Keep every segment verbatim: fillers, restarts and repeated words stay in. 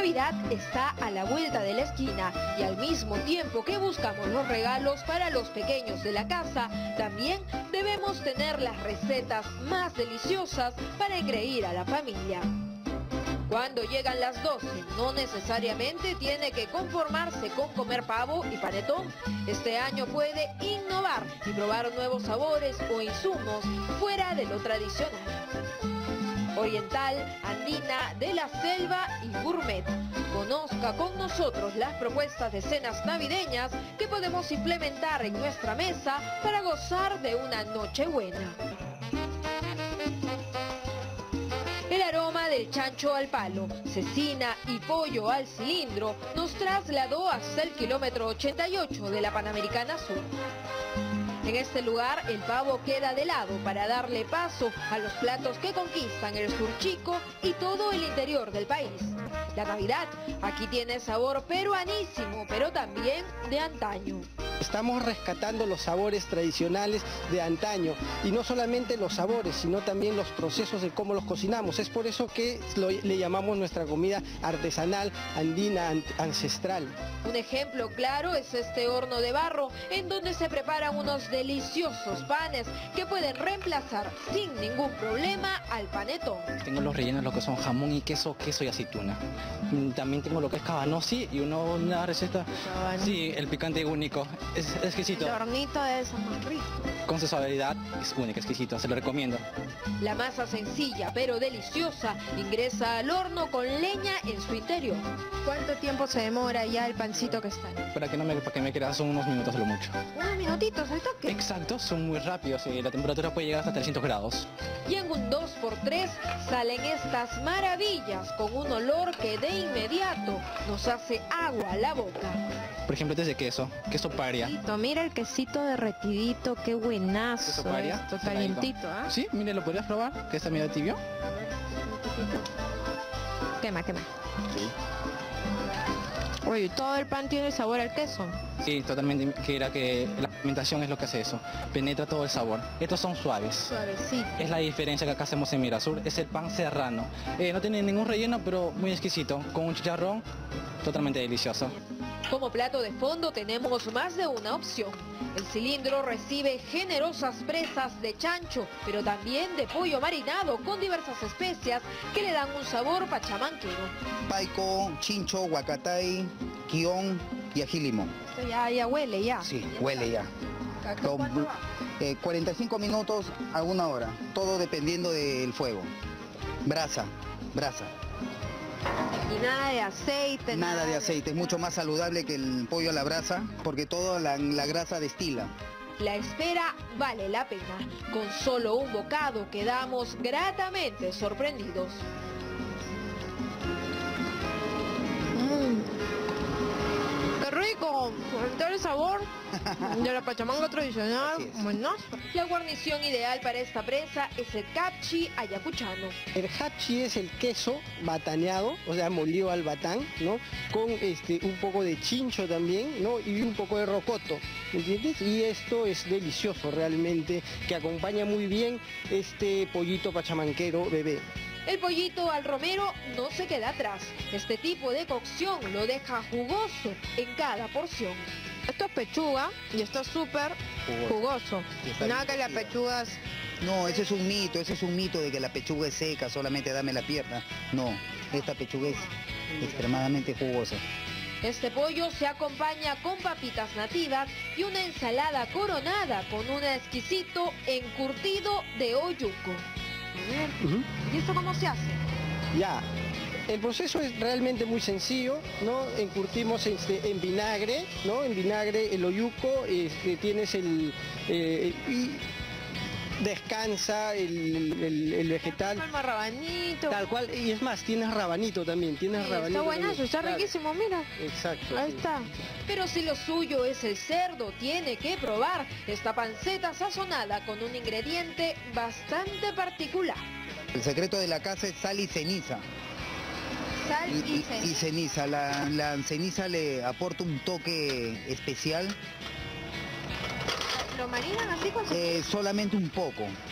Navidad está a la vuelta de la esquina y al mismo tiempo que buscamos los regalos para los pequeños de la casa, también debemos tener las recetas más deliciosas para engreír a la familia. Cuando llegan las doce, no necesariamente tiene que conformarse con comer pavo y panetón. Este año puede innovar y probar nuevos sabores o insumos fuera de lo tradicional. Oriental, andina, de la selva y gourmet. Conozca con nosotros las propuestas de cenas navideñas que podemos implementar en nuestra mesa para gozar de una noche buena. El aroma del chancho al palo, cecina y pollo al cilindro nos trasladó hasta el kilómetro ochenta y ocho de la Panamericana Sur. En este lugar el pavo queda de lado para darle paso a los platos que conquistan el sur chico y todo el interior del país. La Navidad aquí tiene sabor peruanísimo, pero también de antaño. Estamos rescatando los sabores tradicionales de antaño, y no solamente los sabores, sino también los procesos de cómo los cocinamos. Es por eso que lo, le llamamos nuestra comida artesanal, andina, an, ancestral. Un ejemplo claro es este horno de barro, en donde se preparan unos deliciosos panes que pueden reemplazar sin ningún problema al panetón. Tengo los rellenos, lo que son jamón y queso, queso y aceituna. También tengo lo que es cabanossi y uno, una receta, Cabanossi. Sí, el picante único, es exquisito. El hornito de eso es más rico. Con su suavidad es único, exquisito, se lo recomiendo. La masa sencilla pero deliciosa ingresa al horno con leña en su interior. ¿Cuánto tiempo se demora ya el pancito que está? Para que no me, para que me creas son unos minutos a lo mucho. Unos minutitos al toque. Exacto, son muy rápidos y la temperatura puede llegar hasta trescientos grados. Y en un dos por tres salen estas maravillas con un olor que de inmediato nos hace agua a la boca. Por ejemplo, este es de queso, queso paria. Mira el quesito derretidito, qué buenazo. Queso paria. Esto calientito, ¿ah? Sí, mire, lo podrías probar, que está medio tibio. Quema, quema. Sí. Oye, todo el pan tiene sabor al queso. Sí, totalmente, que era que la fermentación es lo que hace eso, penetra todo el sabor. Estos son suaves. Suavecito. Es la diferencia que acá hacemos en Mirasur, es el pan serrano. Eh, no tiene ningún relleno, pero muy exquisito, con un chicharrón totalmente delicioso. Como plato de fondo tenemos más de una opción. El cilindro recibe generosas presas de chancho, pero también de pollo marinado con diversas especias que le dan un sabor pachamanquero. Paico, chincho, huacatay, quión y ají limón. Esto ya, ya huele ya. Sí, huele ya. ¿Cuánto va? Eh, cuarenta y cinco minutos a una hora, todo dependiendo del fuego. Brasa, brasa. Y nada de aceite. Nada de aceite, es mucho más saludable que el pollo a la brasa, porque toda la, la grasa destila. La espera vale la pena. Con solo un bocado quedamos gratamente sorprendidos. Mm. ¡Qué rico! Todo el sabor de la pachamanga tradicional. Bueno, la guarnición ideal para esta presa es el capchi ayacuchano. El hachi es el queso bataneado, o sea, molido al batán, ¿no? Con este, un poco de chincho también, ¿no? Y un poco de rocoto, ¿entiendes? Y esto es delicioso realmente, que acompaña muy bien este pollito pachamanquero bebé. El pollito al romero no se queda atrás. Este tipo de cocción lo deja jugoso en cada porción. Esto es pechuga y está súper jugoso. Nada que la pechuga es... No, ese es un mito, ese es un mito de que la pechuga es seca, solamente dame la pierna. No, esta pechuga es extremadamente jugosa. Este pollo se acompaña con papitas nativas y una ensalada coronada con un exquisito encurtido de oyuco. A ver, uh-huh. ¿Y esto cómo se hace? Ya, el proceso es realmente muy sencillo, ¿no? Encurtimos este, en vinagre, ¿no? En vinagre el oyuco, este, tienes el... Eh, y descansa el, el, el vegetal. El rabanito. Tal cual, y es más, tienes rabanito también, tienes sí, rabanito. Está buenazo, está claro. Riquísimo, mira. Exacto. Ahí sí. está. Pero si lo suyo es el cerdo, tiene que probar esta panceta sazonada con un ingrediente bastante particular. El secreto de la casa es sal y ceniza. Sal y, y ceniza. Y ceniza, la, la ceniza le aporta un toque especial. ¿Lo marinan así con eh, Solamente un poco.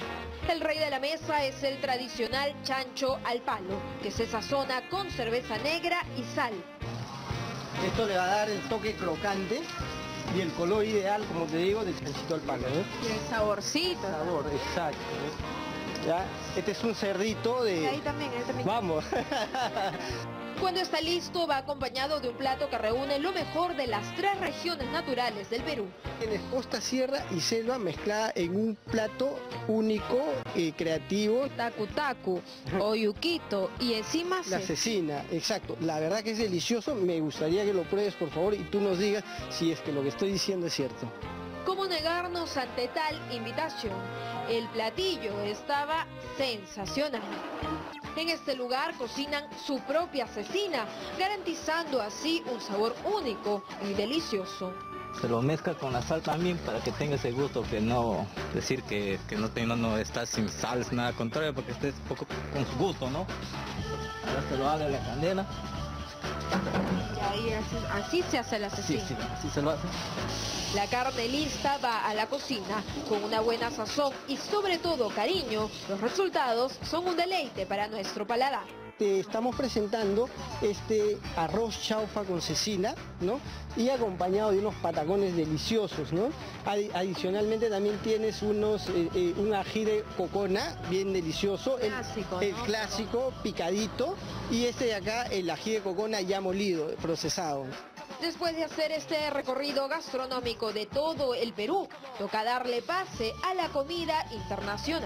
El rey de la mesa es el tradicional chancho al palo, que se sazona con cerveza negra y sal. Esto le va a dar el toque crocante y el color ideal, como te digo, del chanchito al palo, ¿no? Y el saborcito. Sabor, exacto. ¿Ya? Este es un cerdito de... Ahí también, ahí también. Vamos. Cuando está listo, va acompañado de un plato que reúne lo mejor de las tres regiones naturales del Perú. Tienes costa, sierra y selva mezclada en un plato único, eh, creativo. Tacu tacu, o yuquito, y encima La se... cecina, exacto. La verdad que es delicioso. Me gustaría que lo pruebes, por favor, y tú nos digas si es que lo que estoy diciendo es cierto. ¿Cómo negarnos ante tal invitación? El platillo estaba sensacional. En este lugar cocinan su propia cecina, garantizando así un sabor único y delicioso. Se lo mezcla con la sal también para que tenga ese gusto, que no decir que, que no, te- no, no está sin sal, nada al contrario, porque esté un poco con su gusto, ¿no? Ahora se lo haga la candela. Y ahí así, así se hace la Sí, cecina. sí, así se lo hace. La carne lista va a la cocina con una buena sazón y sobre todo cariño. Los resultados son un deleite para nuestro paladar. Te estamos presentando este arroz chaufa con cecina, ¿no? Y acompañado de unos patacones deliciosos, ¿no? Adi- adicionalmente también tienes unos, eh, eh, un ají de cocona bien delicioso. El Clásico, el ¿no? clásico, picadito. Y este de acá, el ají de cocona ya molido, procesado. Después de hacer este recorrido gastronómico de todo el Perú, toca darle pase a la comida internacional.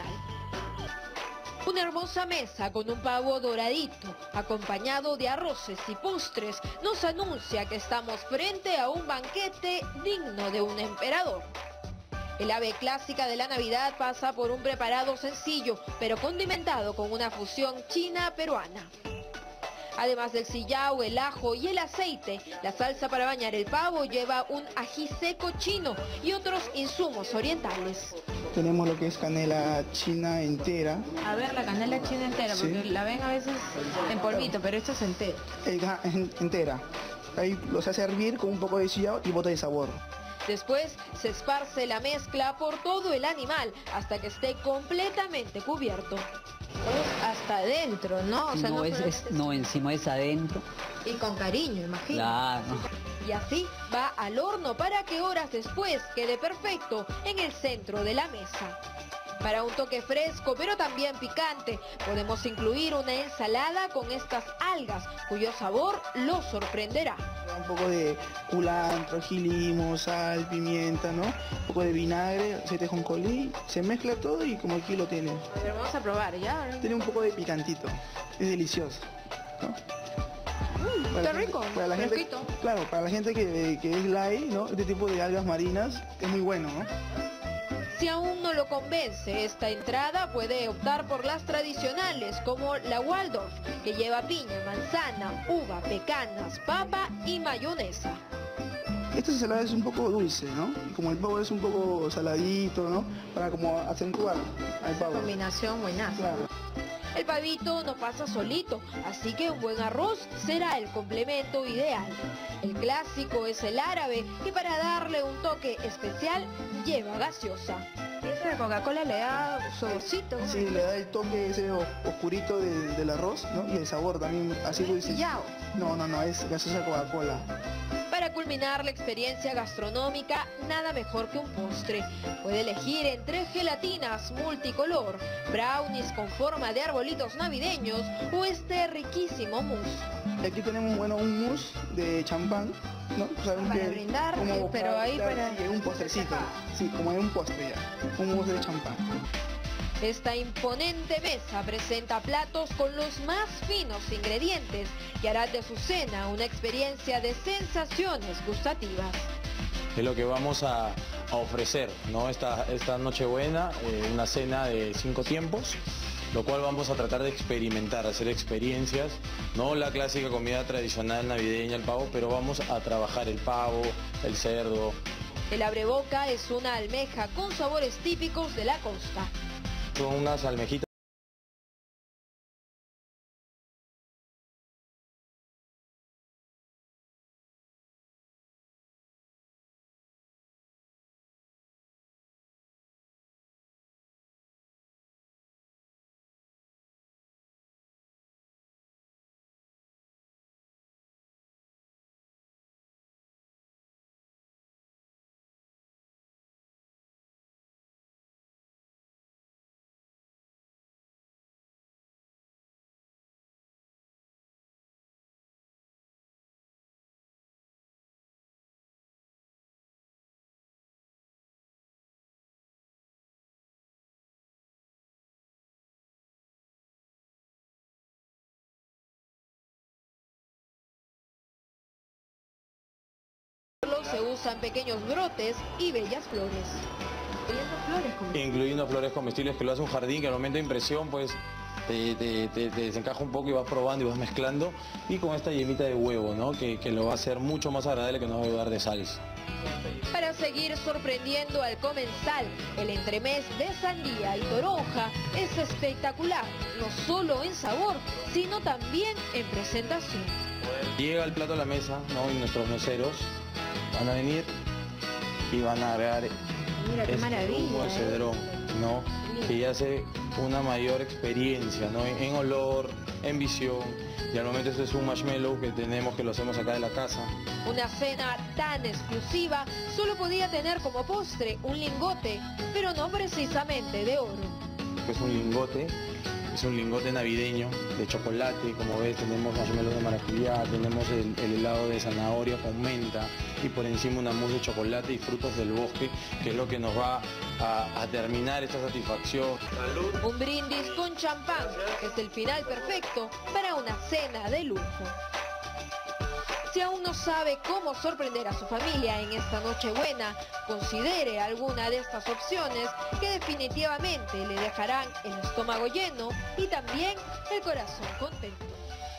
Una hermosa mesa con un pavo doradito, acompañado de arroces y postres, nos anuncia que estamos frente a un banquete digno de un emperador. El ave clásica de la Navidad pasa por un preparado sencillo, pero condimentado con una fusión china-peruana. Además del sillao, el ajo y el aceite, la salsa para bañar el pavo lleva un ají seco chino y otros insumos orientales. Tenemos lo que es canela china entera, A ver, la canela china entera, Sí. porque la ven a veces en polvito, pero esto es entero. eh, ajá, en- entera. Ahí los hace hervir con un poco de sillao y bota de sabor. Después se esparce la mezcla por todo el animal hasta que esté completamente cubierto. Hasta adentro, ¿no? O sea, no, es, solamente es- no, encima es adentro. Y con cariño, imagino. Claro. Y así va al horno para que horas después quede perfecto en el centro de la mesa. Para un toque fresco, pero también picante, podemos incluir una ensalada con estas algas, cuyo sabor lo sorprenderá. Un poco de culantro, ají limo, sal, pimienta, ¿no? Un poco de vinagre, aceite de jonjolí, se mezcla todo y como aquí lo tiene. Pero vamos a probar, ¿ya? Tiene un poco de picantito, es delicioso, ¿no? Para Qué la gente- rico, para la gente, fresquito. claro, para la gente que, que es light, ¿no? Este tipo de algas marinas es muy bueno, ¿no? Si aún no lo convence esta entrada, puede optar por las tradicionales como la Waldorf, que lleva piña, manzana, uva, pecanas, papa y mayonesa. Esta ensalada es un poco dulce, ¿no? Y como el pavo es un poco saladito, ¿no? Para como acentuar al pavo. Combinación buenaza. Claro. El pavito no pasa solito, así que un buen arroz será el complemento ideal. El clásico es el árabe, y para darle un toque especial lleva gaseosa. Esa de Coca-Cola le da saborcito. Sí, le da el toque ese o- oscurito del, del arroz, ¿no? Y el sabor también, así dulce. Sillao. No, no, no, es gaseosa Coca-Cola. Para culminar la experiencia gastronómica, nada mejor que un postre. Puede elegir entre gelatinas multicolor, brownies con forma de arbolitos navideños o este riquísimo mousse. Y aquí tenemos, bueno, un mousse de champán, ¿no? Saben Para que brindar, como eh, pero para ahí brindar, para- sí, es un postrecito. Sí, como es un postre ya. Un mousse de champán. Esta imponente mesa presenta platos con los más finos ingredientes que harán de su cena una experiencia de sensaciones gustativas. Es lo que vamos a, a ofrecer, ¿no? Esta, esta Nochebuena, eh, una cena de cinco tiempos, lo cual vamos a tratar de experimentar, hacer experiencias, no la clásica comida tradicional navideña, el pavo, pero vamos a trabajar el pavo, el cerdo. El abreboca es una almeja con sabores típicos de la costa. Son unas almejitas usan pequeños brotes y bellas flores. Flores comestibles. Incluyendo flores comestibles, que lo hace un jardín que al momento de impresión pues te, te, te, te desencaja un poco y vas probando y vas mezclando. Y con esta yemita de huevo, ¿no? Que, que lo va a hacer mucho más agradable, que nos va a ayudar de salsa. Para seguir sorprendiendo al comensal, el entremés de sandía y toronja es espectacular, no solo en sabor, sino también en presentación. Llega el plato a la mesa, ¿no? Y nuestros meseros van a venir y van a agregar Mira qué este maravilla. zumo de ¿eh? cedrón, ¿no? Que ya hace una mayor experiencia, ¿no? En, en olor, en visión. Y al momento este es un marshmallow que tenemos, que lo hacemos acá de la casa. Una cena tan exclusiva solo podía tener como postre un lingote, pero no precisamente de oro. Es un lingote, es un lingote navideño de chocolate. Como ves, tenemos marshmallows de maracuyá, tenemos el, el helado de zanahoria con menta y por encima una mousse de chocolate y frutos del bosque, que es lo que nos va a, a terminar esta satisfacción. ¡Salud! Un brindis con champán es el final perfecto para una cena de lujo. Si aún no sabe cómo sorprender a su familia en esta Nochebuena, considere alguna de estas opciones que definitivamente le dejarán el estómago lleno y también el corazón contento.